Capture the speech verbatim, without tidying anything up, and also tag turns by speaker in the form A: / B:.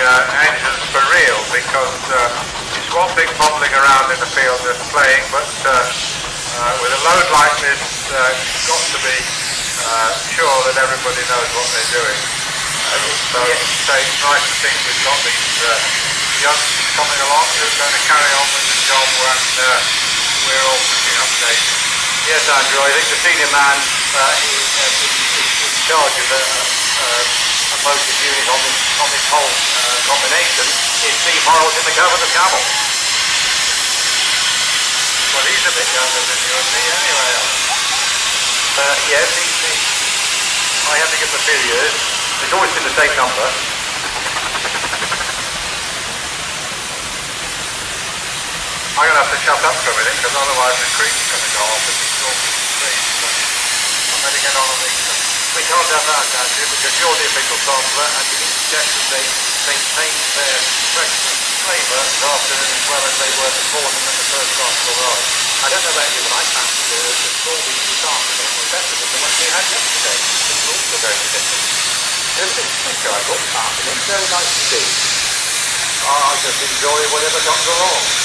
A: uh, engines for real, because uh, it's one thing bobbling around in the field just playing, but uh, uh, with a load like this, uh, you've got to be uh, sure that everybody knows what they're doing. Uh, so, so it's nice to think we've got these uh, youngsters coming along who are going to carry on with the job when uh, we're all picking up dates.
B: Yes, Andrew, I think the senior man uh, in, uh, in, in, in charge of a, uh, a motive unit on this, on this whole uh, combination is Steve Horrells in the cover of Camel.
A: Well, he's a bit younger than you and me anyway, Alan.
B: Uh, yes, he, he, I have to give him a few years. It's always been the same number.
A: I'm going to have to shut up for a minute, because otherwise the creek's going to go off and it's all trees. So I'm going to get on a these things.
B: We can't have that, Andrew, because you're the official sampler and you suggest that they maintain their freshness and flavour this afternoon as well as they were before them when the first sample arrived. I don't know about you, but I fancy the, the strawberries this afternoon were better than the ones we had yesterday. They were also very different. Just think I got afternoon, very nice indeed. I just enjoy whatever comes along.